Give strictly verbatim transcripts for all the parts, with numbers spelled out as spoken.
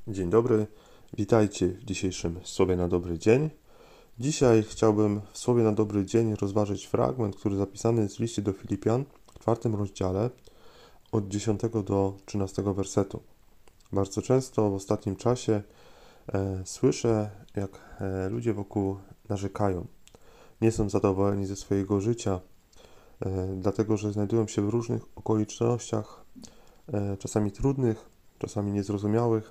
Dzień dobry, witajcie w dzisiejszym Słowie na dobry dzień. Dzisiaj chciałbym w Słowie na dobry dzień rozważyć fragment, który zapisany jest w liście do Filipian w czwartym rozdziale od dziesiątego do trzynastego wersetu. Bardzo często w ostatnim czasie e, słyszę, jak e, ludzie wokół narzekają. Nie są zadowoleni ze swojego życia, e, dlatego że znajdują się w różnych okolicznościach, e, czasami trudnych, czasami niezrozumiałych.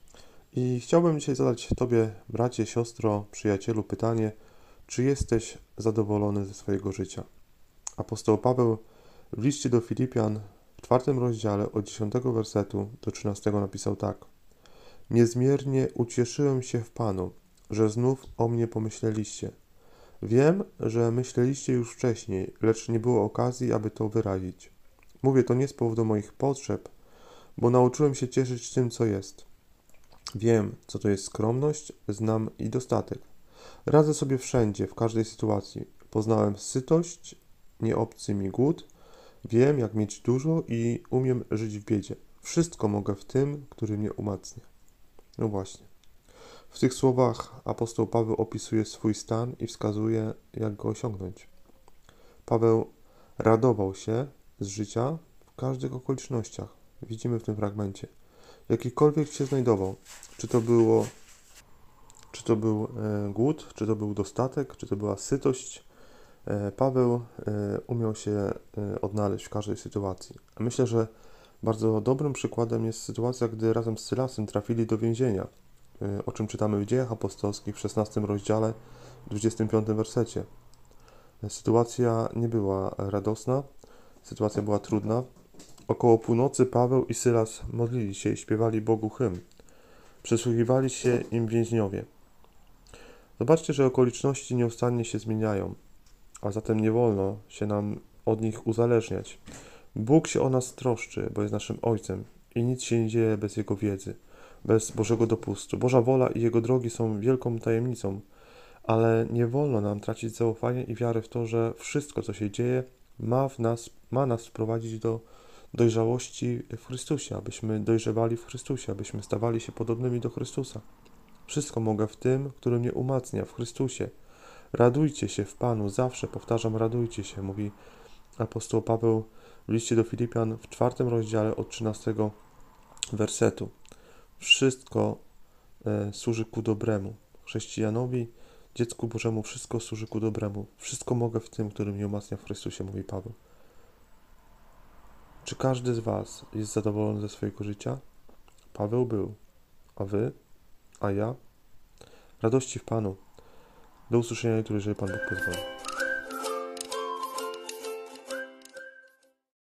I chciałbym dzisiaj zadać Tobie, bracie, siostro, przyjacielu, pytanie, czy jesteś zadowolony ze swojego życia? Apostoł Paweł w liście do Filipian w czwartym rozdziale od dziesiątego wersetu do trzynastego napisał tak. Niezmiernie ucieszyłem się w Panu, że znów o mnie pomyśleliście. Wiem, że myśleliście już wcześniej, lecz nie było okazji, aby to wyrazić. Mówię to nie z powodu moich potrzeb, bo nauczyłem się cieszyć tym, co jest. Wiem, co to jest skromność, znam i dostatek. Radzę sobie wszędzie, w każdej sytuacji. Poznałem sytość, nie obcy mi głód. Wiem, jak mieć dużo i umiem żyć w biedzie. Wszystko mogę w tym, który mnie umacnia. No właśnie. W tych słowach apostoł Paweł opisuje swój stan i wskazuje, jak go osiągnąć. Paweł radował się z życia w każdych okolicznościach. Widzimy w tym fragmencie. Jakikolwiek się znajdował, czy to było, czy to był e, głód, czy to był dostatek, czy to była sytość, e, Paweł e, umiał się e, odnaleźć w każdej sytuacji. Myślę, że bardzo dobrym przykładem jest sytuacja, gdy razem z Sylasem trafili do więzienia, e, o czym czytamy w Dziejach Apostolskich w szesnastym rozdziale, dwudziestym piątym wersecie. Sytuacja nie była radosna, sytuacja była trudna. Około północy Paweł i Sylas modlili się i śpiewali Bogu hymn. Przysłuchiwali się im więźniowie. Zobaczcie, że okoliczności nieustannie się zmieniają, a zatem nie wolno się nam od nich uzależniać. Bóg się o nas troszczy, bo jest naszym Ojcem i nic się nie dzieje bez Jego wiedzy, bez Bożego dopustu. Boża wola i Jego drogi są wielką tajemnicą, ale nie wolno nam tracić zaufania i wiary w to, że wszystko, co się dzieje, ma, w nas, ma nas wprowadzić do dojrzałości w Chrystusie, abyśmy dojrzewali w Chrystusie, abyśmy stawali się podobnymi do Chrystusa. Wszystko mogę w tym, który mnie umacnia, w Chrystusie. Radujcie się w Panu, zawsze powtarzam, radujcie się, mówi apostoł Paweł w liście do Filipian w czwartym rozdziale od trzynastego wersetu. Wszystko e, służy ku dobremu. Chrześcijanowi, dziecku Bożemu, wszystko służy ku dobremu. Wszystko mogę w tym, który mnie umacnia w Chrystusie, mówi Paweł. Czy każdy z Was jest zadowolony ze swojego życia? Paweł był. A Wy? A ja? Radości w Panu. Do usłyszenia jutro, jeżeli Pan Bóg pozwoli.